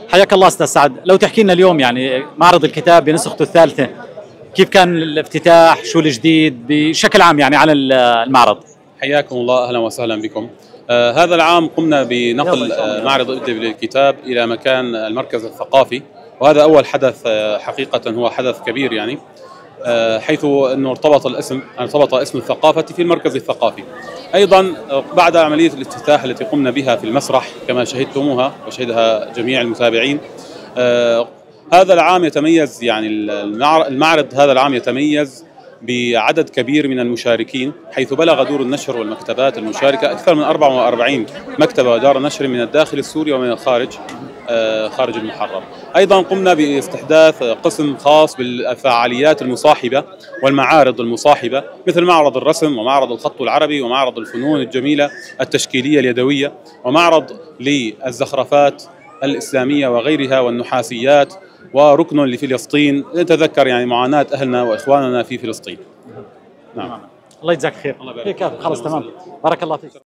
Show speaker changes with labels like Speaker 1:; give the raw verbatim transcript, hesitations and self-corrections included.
Speaker 1: حياك الله استاذ سعد، لو تحكي لنا اليوم يعني معرض الكتاب بنسخته الثالثه، كيف كان الافتتاح؟ شو الجديد بشكل عام يعني على المعرض؟
Speaker 2: حياكم الله، اهلا وسهلا بكم. آه هذا العام قمنا بنقل آه معرض ادلب للكتاب الى مكان المركز الثقافي، وهذا اول حدث آه حقيقه هو حدث كبير يعني، آه حيث انه ارتبط الاسم ارتبط اسم الثقافه في المركز الثقافي. ايضا آه بعد عمليه الافتتاح التي قمنا بها في المسرح كما شهدتموها وشهدها جميع المتابعين، آه هذا العام يتميز يعني المعرض هذا العام يتميز بعدد كبير من المشاركين، حيث بلغ دور النشر والمكتبات المشاركة أكثر من أربعة وأربعين مكتبة ودار نشر من الداخل السوري ومن الخارج خارج المحرر. أيضا قمنا باستحداث قسم خاص بالفعاليات المصاحبة والمعارض المصاحبة، مثل معرض الرسم ومعرض الخط العربي ومعرض الفنون الجميلة التشكيلية اليدوية ومعرض للزخرفات الإسلامية وغيرها والنحاسيات، وركن لفلسطين نتذكر يعني معاناة أهلنا وإخواننا في فلسطين.
Speaker 1: نعم. الله يجزاك خير.
Speaker 2: الله يبارك.
Speaker 1: خلاص تمام. بارك الله فيك.